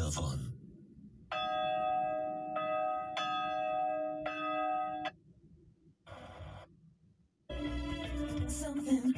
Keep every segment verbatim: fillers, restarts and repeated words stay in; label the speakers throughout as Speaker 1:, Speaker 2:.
Speaker 1: von. Something.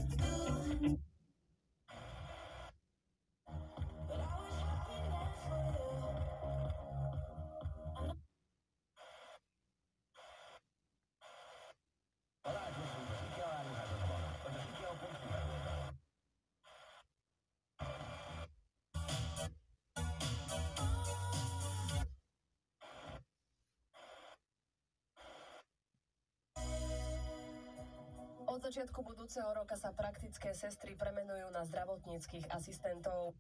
Speaker 2: Od začiatku budúceho roka sa praktické sestry premenujú na zdravotníckych asistentov.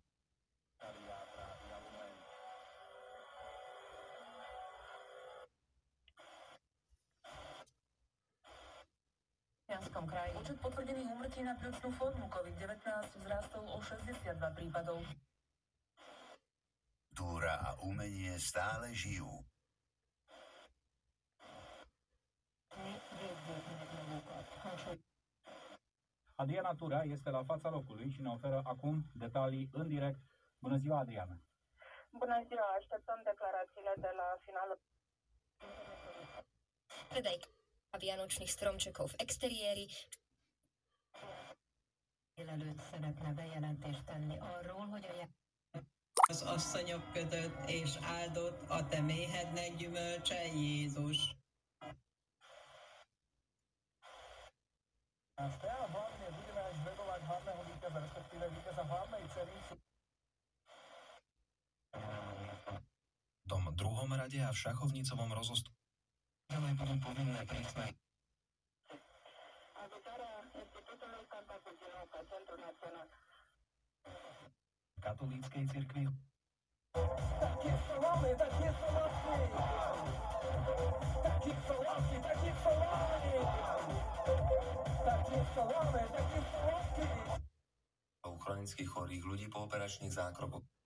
Speaker 2: V Talianskom kraji počet potvrdených úmrtí na pľúcnu formu COVID devätnásť vzrástol o šesťdesiatdva prípadov.
Speaker 3: Kultúra a umenie stále žijú.
Speaker 4: Adriana Tura este la fața locului și ne oferă acum detalii în direct. Bună ziua, Adriana!
Speaker 5: Bună ziua, așteptăm declarațiile de la finalul.
Speaker 6: Predaj vianočných stromčekov v exteriéri.
Speaker 7: Előtt szeretne bejelentést tenni arról, hogy a
Speaker 8: az asszonyok között és áldott a te méhednek gyümölcse, Jézus.
Speaker 4: Astea hlavne budeme až vedovať hlavného víťaza, respektíve víťaza hlavnej ceny.
Speaker 9: V tom druhom rade a v šachovnicovom rozostupu. Ale budú povinné prísme. Katolíckej cirkvi.
Speaker 4: Tak je to máme, tak je to vlastne! Tak je to vlastne, tak je to máme! Tak je to máme, tak je to vlastne!
Speaker 1: U chronických chorých ľudí po operačných zákrokoch.